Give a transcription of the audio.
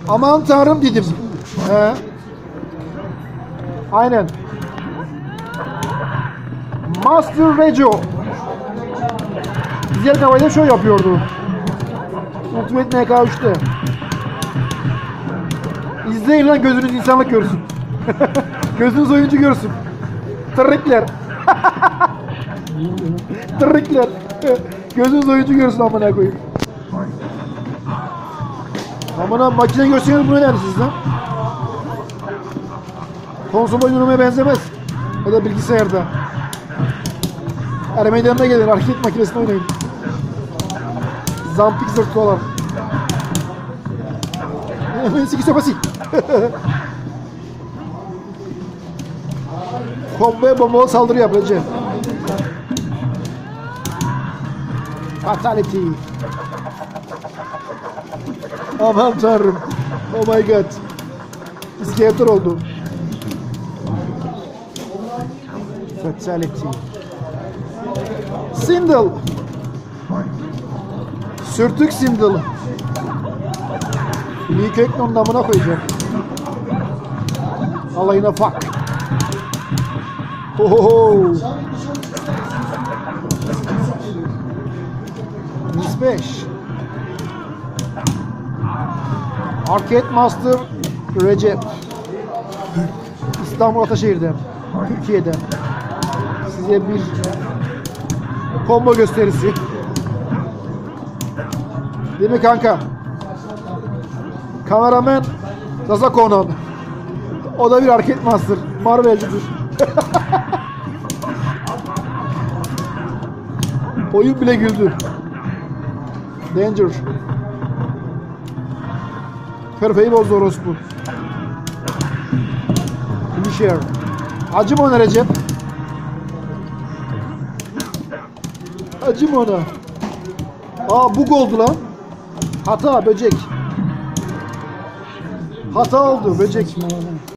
Aman tanrım dedim. He. Aynen. Master Rejo. Dizel Kavay'da şöyle yapıyordu. Ultimate MK3'te. İzleyin lan, gözünüz insanlık görsün. Gözünüz oyuncu görsün. Tırrikler. Tırrikler. Gözünüz oyuncu görsün amına koyayım. Amına makine görseniz bunu edersiniz lan. Konsol oynamaya benzemez. Ya da bilgisayarda. Meydanına gelin, hareket makinesinde oynayın. Zampik zırtlılar. Siki sopası. Komboya bombalı saldırı yapacağım. Fatality. Aman tanrım. Oh my god. İskeletor oldu. Fatality. Sindel. Sürtük Sindel. Lee Köknon'un damına koyacağım. Alayına fuck. Ohoho. Miss 5. Arcade Master Recep. İstanbul Ataşehir'den. Türkiye'den. Size bir combo gösterisi. Değil mi kanka? Kameraman Zaza Konan. O da bir Arcade Master. Marvel'cidir. Oyun bile güldü. Danger. Perfe'yi bozdu orospu. Finisher. Acı mı ona Recep? Acı mı ona? Aa, bug oldu lan. Hata böcek. Hata oldu böcek.